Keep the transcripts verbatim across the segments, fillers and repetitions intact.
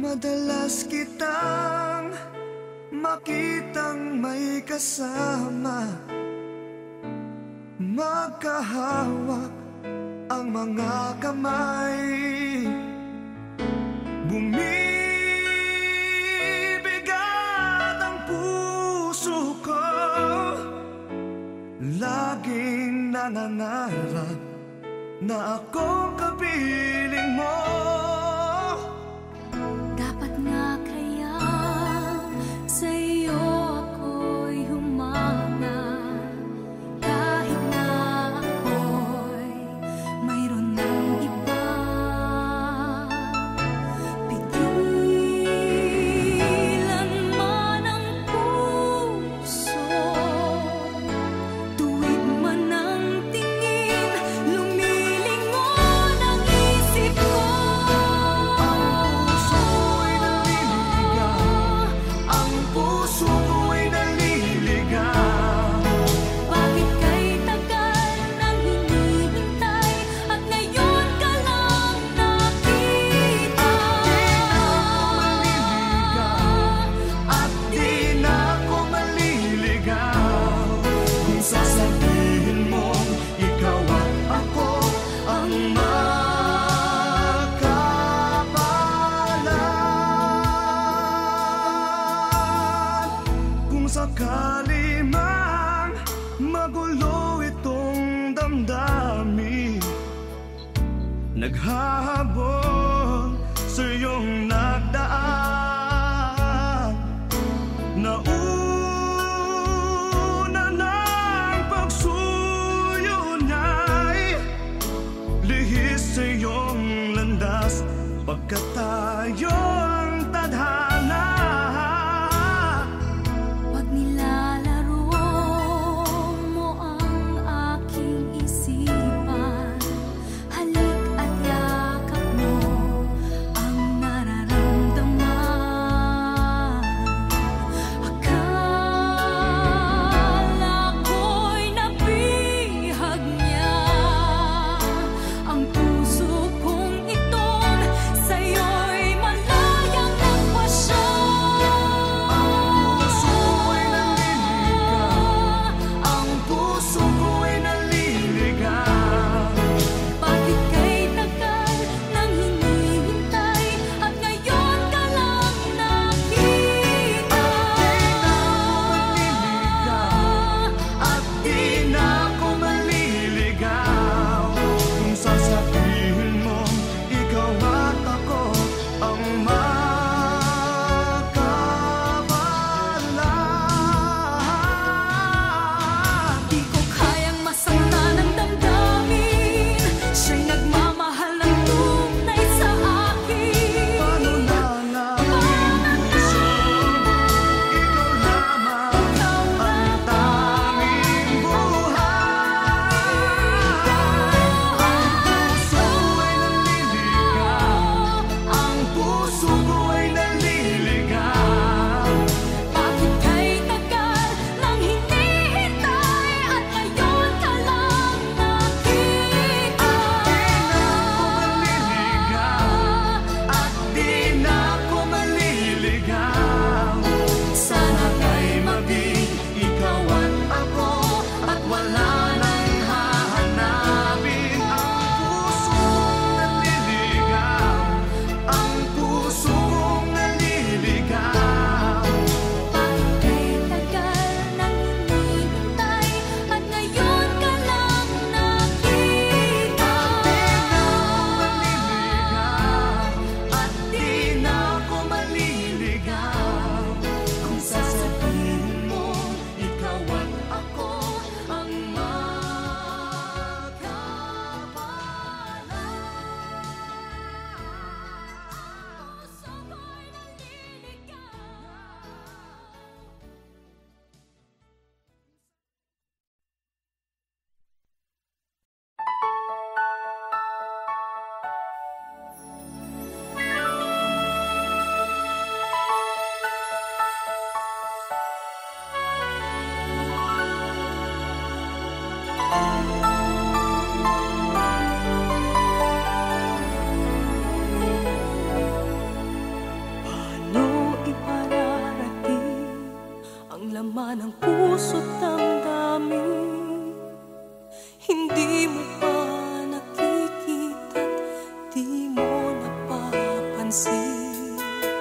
Madalas kitang makitang may kasama, magkahawak ang mga kamay, bumibigat ang puso ko, laging nangangarap na akong kapiling mo. Dapat nga kaya sa'yo ako'y humanga, kahit na ako'y mayroon ng iba. Pigilan man ang puso, tuwid man ang tingin, lumilingon ang isip ko. Ang puso ko'y naliligaw. Bakit kay tagal nang hinihintay at ngayon ka lang nakita? At di na ako maliligaw kung sasabihin mong ikaw at ako ang magkapalan. Kung sakali mang magulo itong damdamin, naghahabol sa iyong nagdaan, nauna ng pagsuyo niya'y lihis sa iyong landas, pagkat tayo ang tadhana. Pag nilalaro mo ang aking isipan, halik at yakap mo ang nararamdaman. Akala ko'y nabihag niya ang puso kong iton, sa'yo'y malapit pa ng puso't damdamin. Hindi mo pa nakikita, di mo napapansin.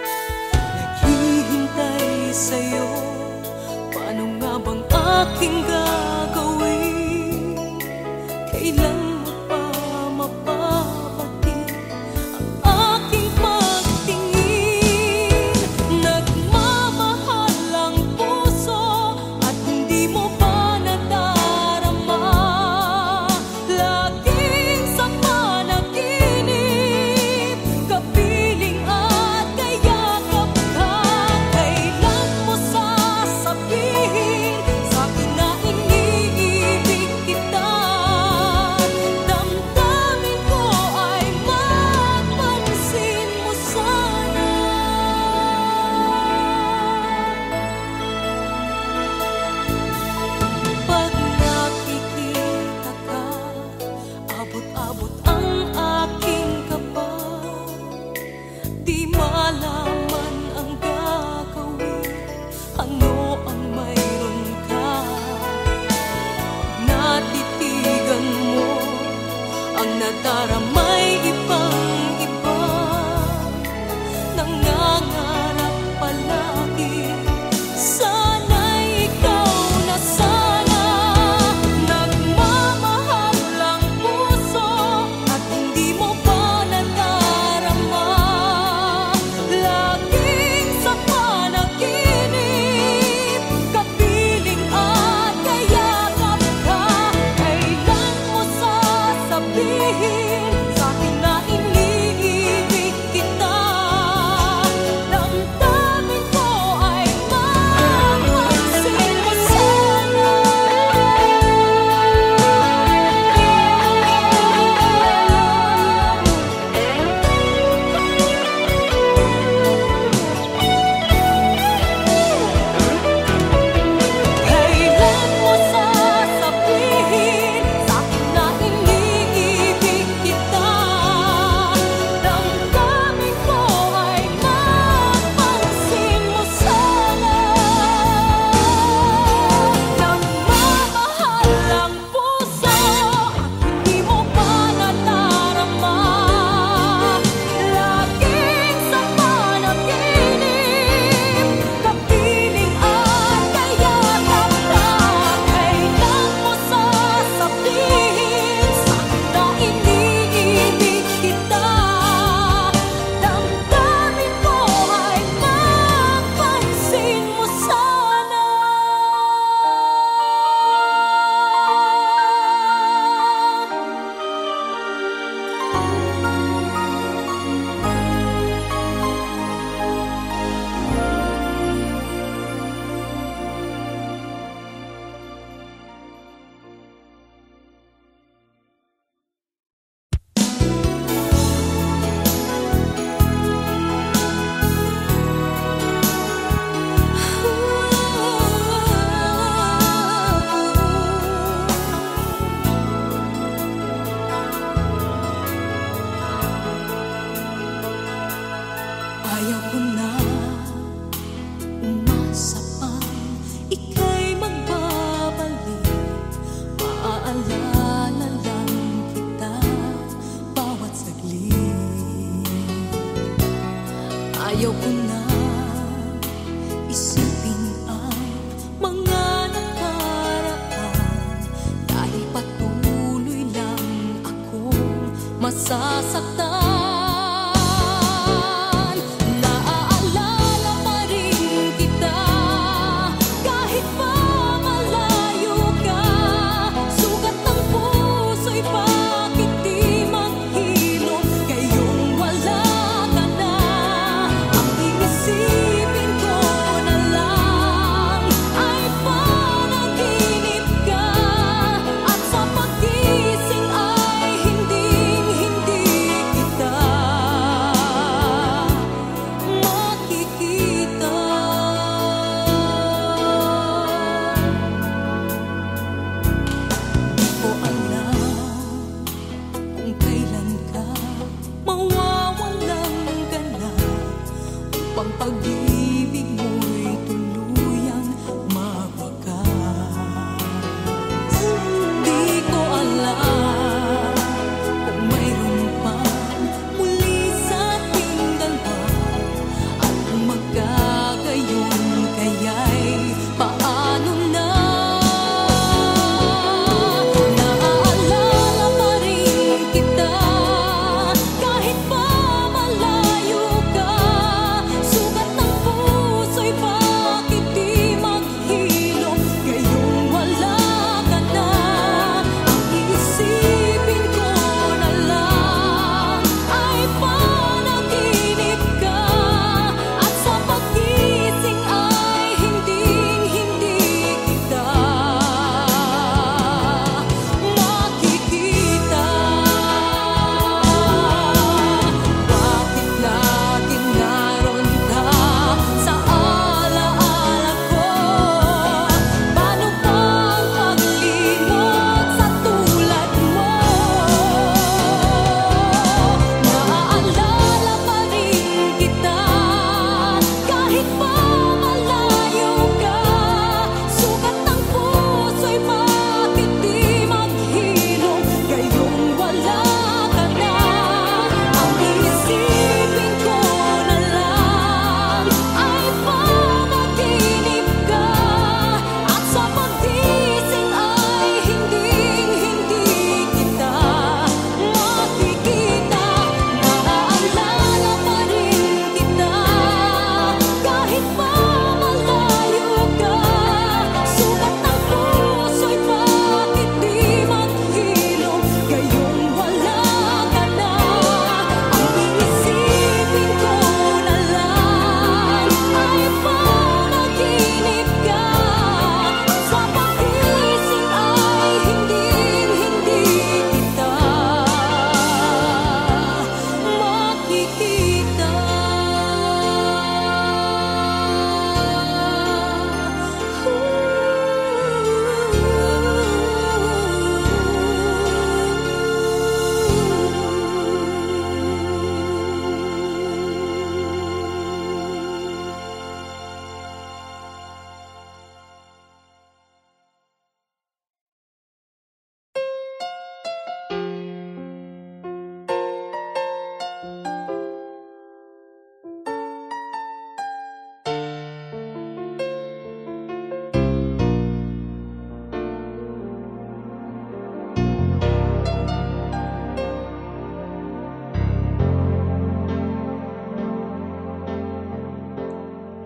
Naghihintay sa'yo, paano nga bang aking gagawin? Kailan mo pa mapapatid ang aking pagtingin? Nagmamahal ang puso at hindi mo pa nadarama. Laging sa panaginip, kapiling at kayakap ka. Kailan mo sasabihin sa'kin na iniibig kita? Damdamin ko ay mapansin mo sana. Pag nakikita ka, abot-abot ang aking kaba. Di malaman ang gagawin, ano ang mayroon ka. Natitigan mo ang nadaramay ibang-iba. Nangangarap palagi, sana'y ikaw na sana. Nagmamahal ang puso at hindi mo pa nadarama. Laging sa panaginip, kapiling at kayakap ka. Kailan mo sasabihin sa'kin na iniibig kita? Damdamin ko ay mapansin mo sana. Kailan mo sasabihin sa'kin na iniibig kita? Damdamin ko ay mapansin mo sana. Nagmamahal ang puso at hindi mo pa nadarama. Laging sa panaginip, kapiling at kayakap ka. Kailan mo sasabihin sa'kin na iniibig kita? Damdamin ko ay mapansin mo sana. Ayaw ko na umasa pang ika'y magbabalik. Maaalala lang kita bawat saglit. Ayaw ko na isipin ang mga nakaraan, dahil patuloy lang akong masasaktan. Naaalala pa rin kita kahit pa malayo ka. Sugat ng puso'y bakit di maghilom ngayong wala ka na. Ang inisipin ko na lang ay panaginip ka, at sa paggising ay hinding-hindi kita makikita. Di ko alam kung kailan ka mawawalang gana upang pag-ibig mo'y tuluyang mabago.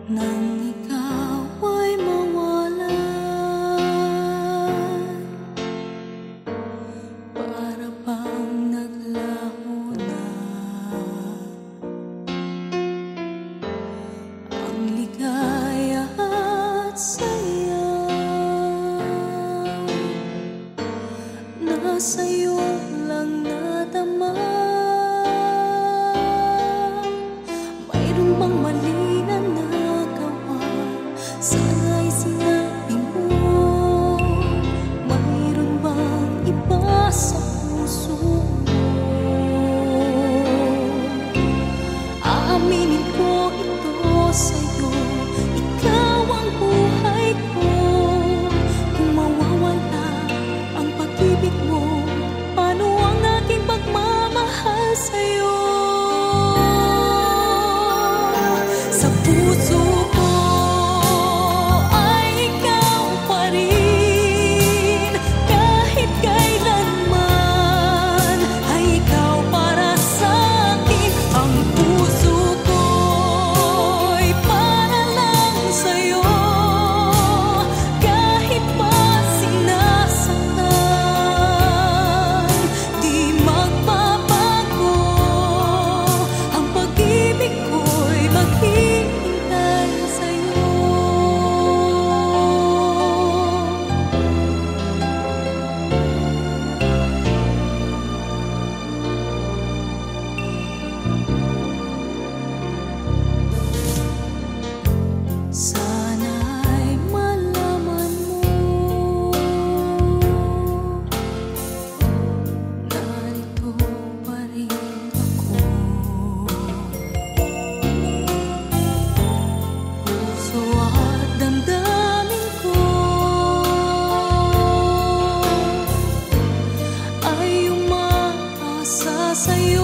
nang ikaw ay mawalan. Para bang naglaho na ang ligaya at saya. Nasa'yo lang nadama. Mayroon bang mali na nagawa? Sana'y sinabi mo. Mayroon bang iba sa puso mo? Aaminin ko ito sa'yo. Ikaw ang buhay ko. Kung mawawala ang pag-ibig mo, paano ang aking pagmamahal sa'yo? Sa puso ko ay ikaw pa rin. Kahit kailanman ay ikaw para sa'kin. Ang puso ko'y para lang sa'yo. Kahit pa sinasaktan, di magbabago. Ang pag-ibig ko'y maghihintay sa'yo. Sana'y malaman mo, narito pa rin ako. Puso at damdamin ko ay umaasa sa'yo.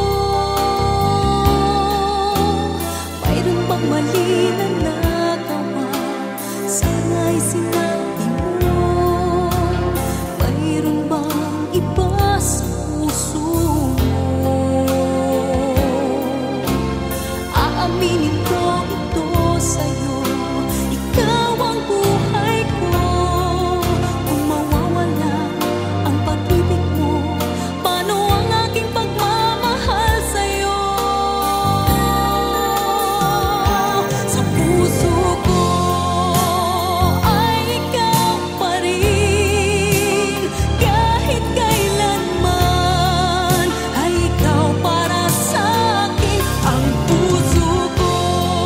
Mayroon bang mali na nagawa? Sana'y sinabi mo. Mayroon bang iba sa puso mo? Aaminin ko ito sa'yo. Ikaw ang buhay ko. Kung mawawala ang pag-ibig mo, paano ang aking pagmamahal sa'yo? Sa puso ko ay ikaw pa rin. Kahit kailanman ay ikaw para sa'kin. Ang puso ko'y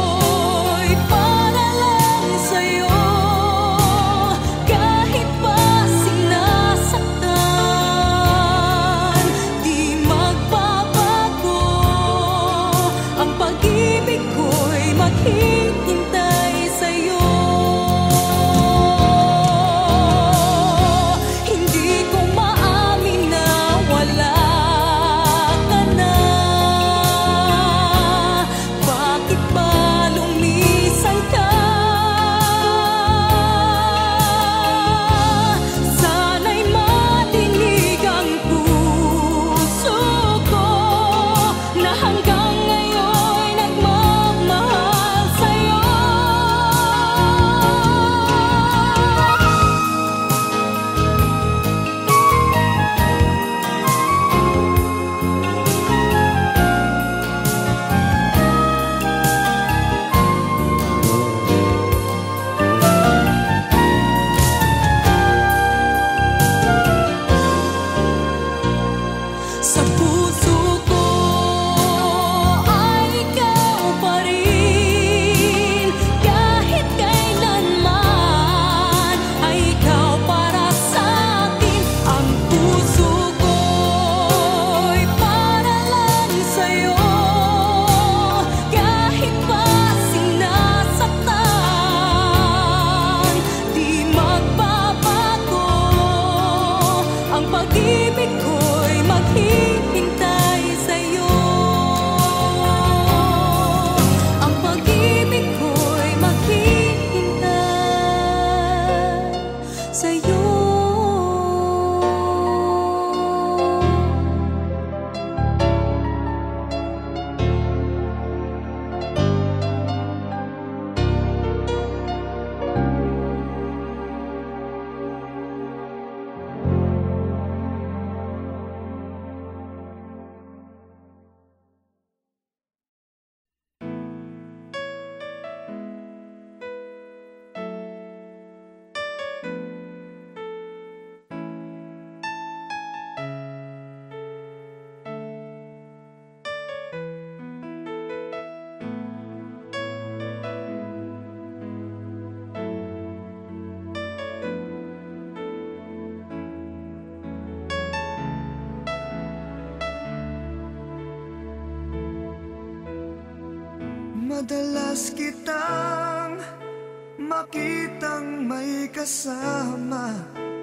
Madalas kitang makitang may kasama,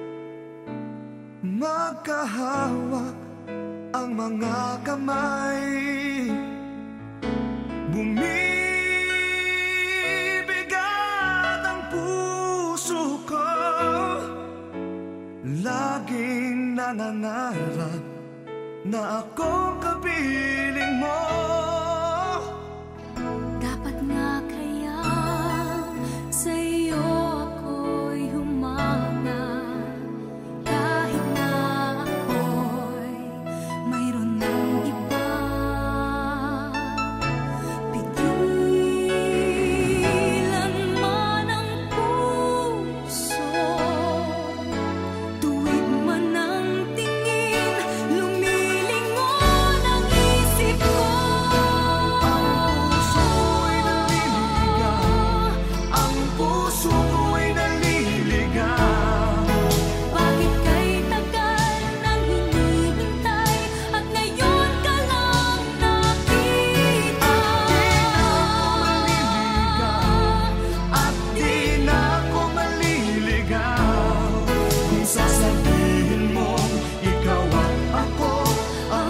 magkahawak ang mga kamay. Bumibigat ang puso ko, laging nangangarap na ako kapiling mo. Dapat nga kaya sa'yo ako'y humanga, kahit na ako'y mayroon ng iba. Pigilan man ang puso, tuwid man ang tingin, lumilingon ang isip ko. Ang puso ko'y naliligaw. Bakit kay tagal nang hinihintay at ngayon ka lang nakita? At di na ako maliligaw kung sasabihin mong ikaw at ako ang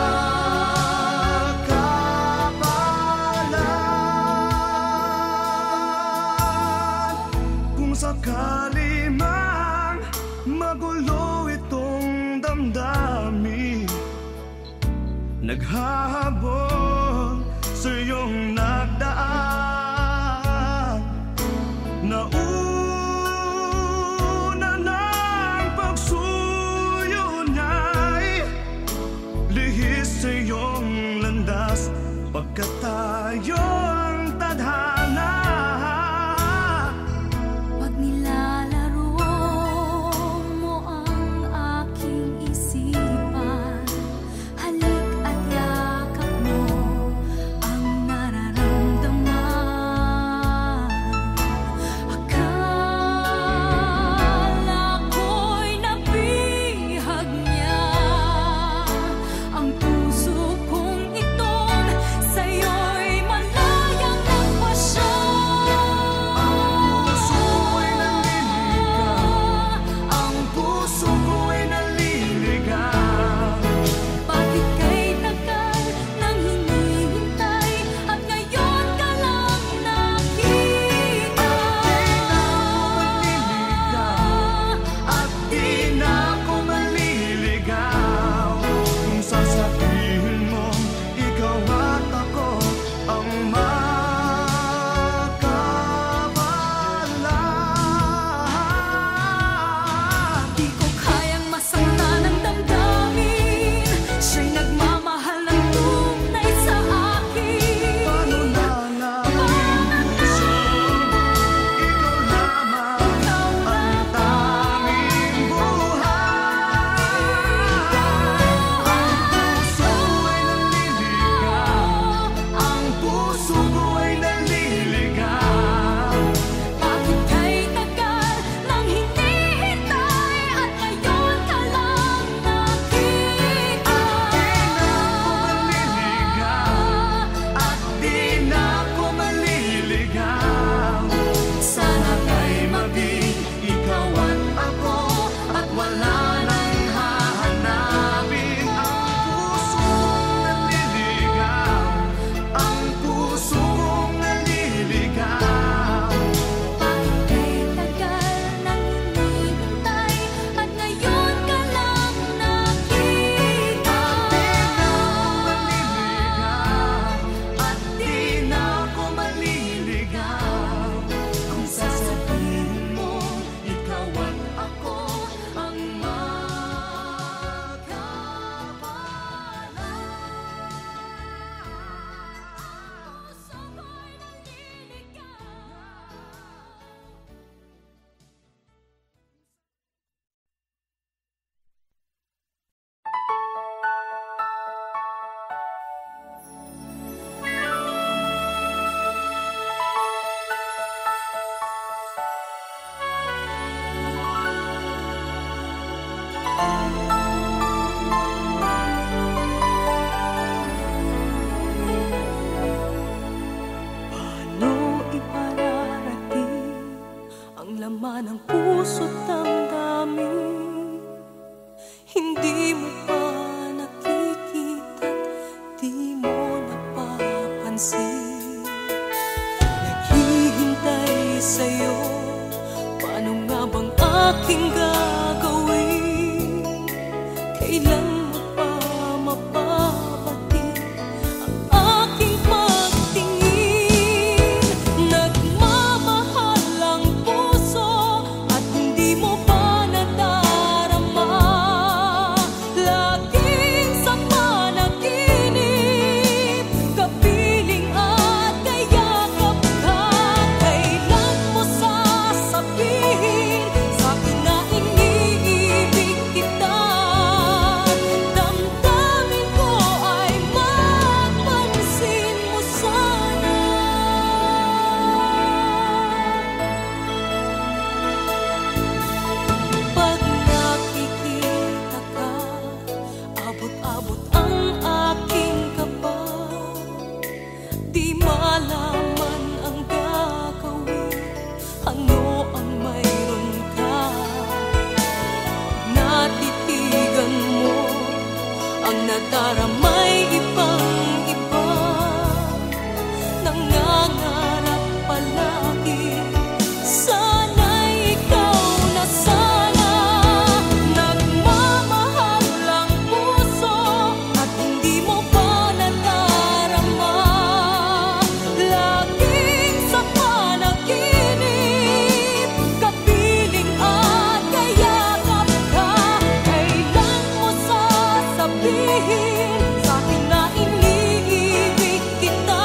magkapalan. Kung sakali mang magulo itong damdamin, naghahabol sa iyong nagdaan. Nauna ng pagsuyo niya'y lihis sa iyong landas, pagkat tayo ang tadhana. Pag nilalaro mo ang aking isipan, halik at yakap mo ang nararamdaman. Akala ko'y nabihag niya ang puso kong itong sa'yo'y malayang nagpasya. Ang puso ko'y naliligaw. Bakit kay tagal nang hinihintay at ngayon ka lang nakita? At di na ako maliligaw kung sasabihin mo ikaw at ako ang magkapalan. Di ko kayang masaktan ang damdamin, siya'y nagmamahal ng tunay sa akin. Paano na namin puso, ikaw lamang ang tanging buhay. Ang puso ay naliligaw, ang puso ng puso't damdamin. Hindi mo pa nakikita't di mo napapansin. Naghihintay sa'yo, paano nga bang aking gagawin? Kailan mo pa mapapati ang aking pagtingin? Nagmamahal ang puso at hindi mo pa nadarama. Laging sa panaginip, kapiling at kayakap ka. Kailan mo sasabihin sa'kin na iniibig kita? Damdamin ko ay mapansin mo sana. Pag nakikita ka, abot-abot ang aking kaba. Di malaman ang gagawin, ano ang mayroon ka. Natitigan mo ang nadaramay ibang-iba. Nangangarap palagi, sana'y ikaw na sana. Nagmamahal ang puso at hindi mo pa nadarama. Laging sa panaginip, kapiling at kayakap ka. Kailan mo sasabihin sa'kin na iniibig kita?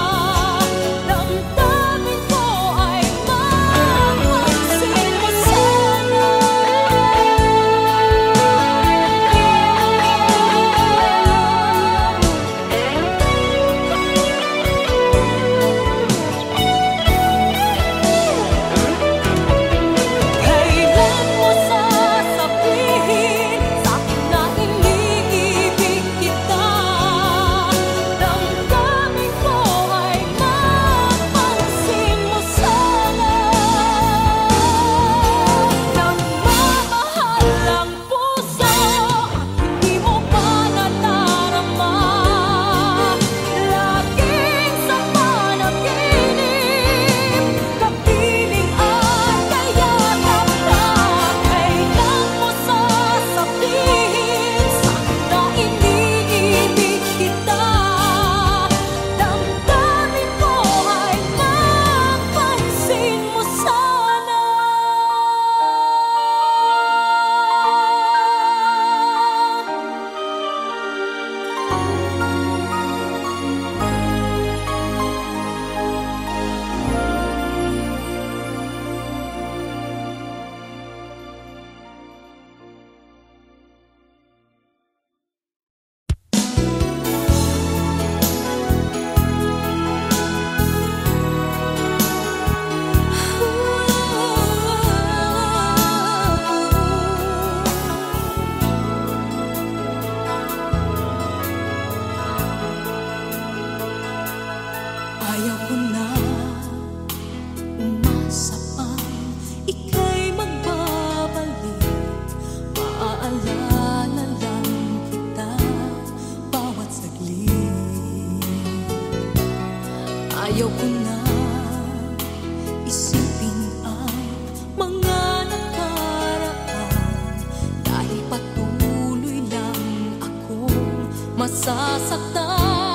Damdamin ko ay mapansin mo sana. Kailan mo sasabihin sa'kin na iniibig kita? Damdamin ko ay mapansin mo sana. Nagmamahal ang puso at hindi mo pa nadarama. Laging sa panaginip, kapiling at kayakap ka. Kailan mo sasabihin sa'kin na iniibig kita? Damdamin ko ay mapansin mo sana. Ayaw ko na umasa pang ika'y magbabalik. Maaalala lang kita bawat saglit. Ayaw ko na isipin ang mga nakaraan, dahil patuloy lang akong masasaktan.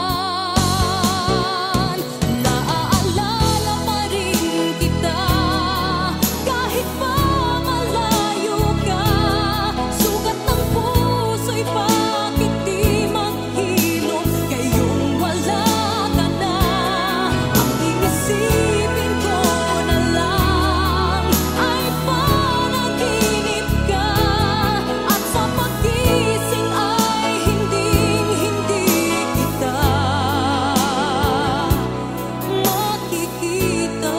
Naaalala pa rin kita kahit pa malayo ka. Sugat ng puso'y bakit di maghilom ngayong wala ka na. Ang iisipin ko na lang ay panaginip ka, at sa paggising ay hinding-hindi kita makikita.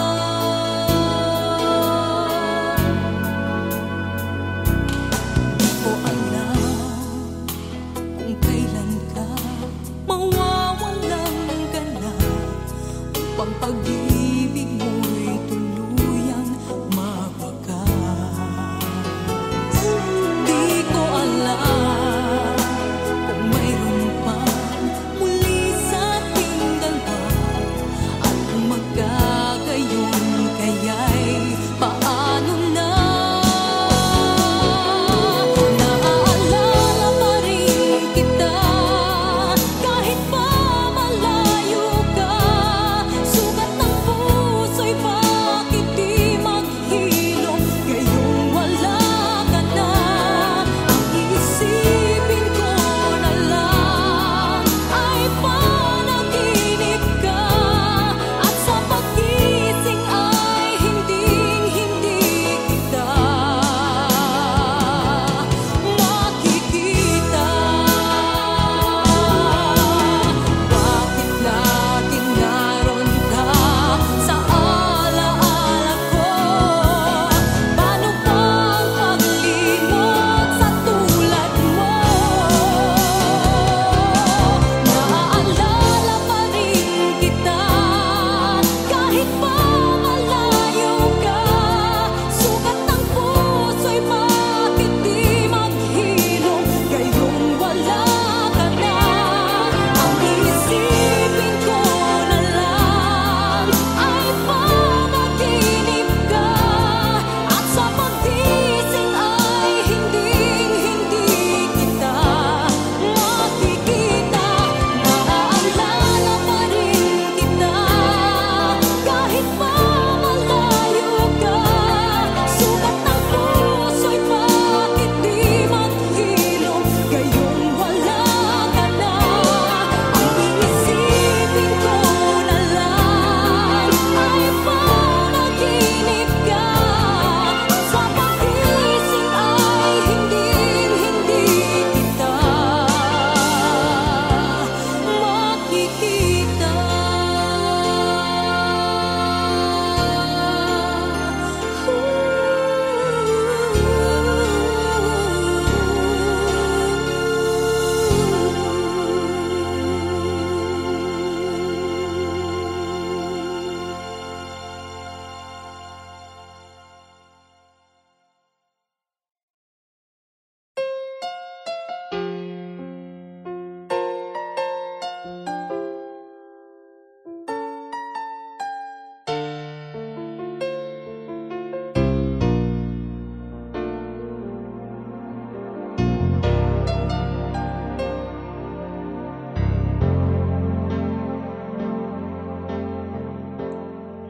Di ko alam kung kailan ka mawawalan ka na, upang pag-ibig mo'y tuluyang mawag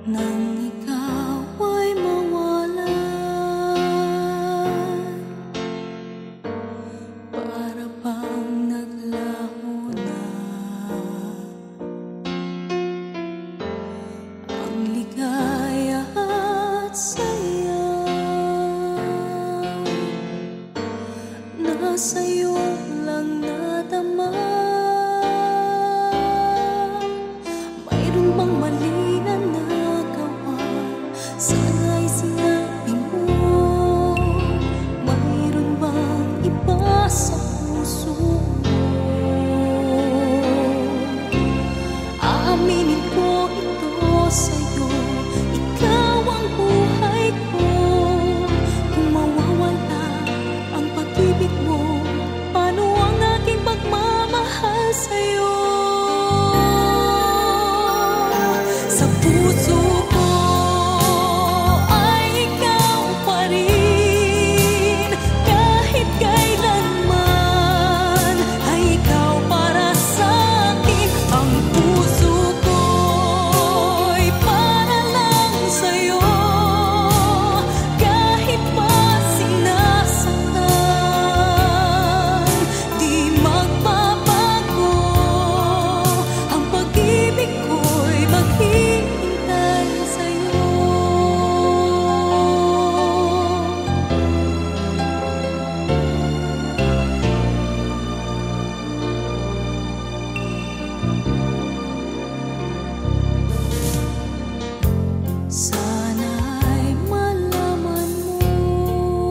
nang ikaw ay mawalay, para bang naglaho na ang ligaya at saya na sa'yo lang nadama. Mayroon bang mali na nagawa? Sana'y sinabi mo. Mayroon bang iba sa puso mo? Aaminin ko ito sa'yo, ikaw ang buhay ko. Kung mawawala ang pag-ibig mo, paano ang aking pagmamahal sa'yo? Sa puso ko ay ikaw pa rin, kahit kailanman ay ikaw para sa'kin. Ang puso ko'y para lang sa'yo, kahit pa sinasaktan, di magbabago. Ang pag-ibig ko'y maghihintay sa'yo. Sana'y malaman mo,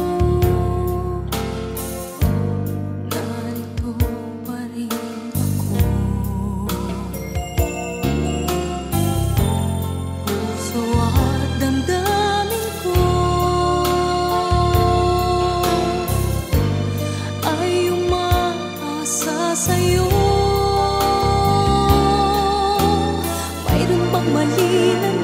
narito pa rin ako. Puso at damdamin ko ay umaasa sa'yo. Mayroon bang mali na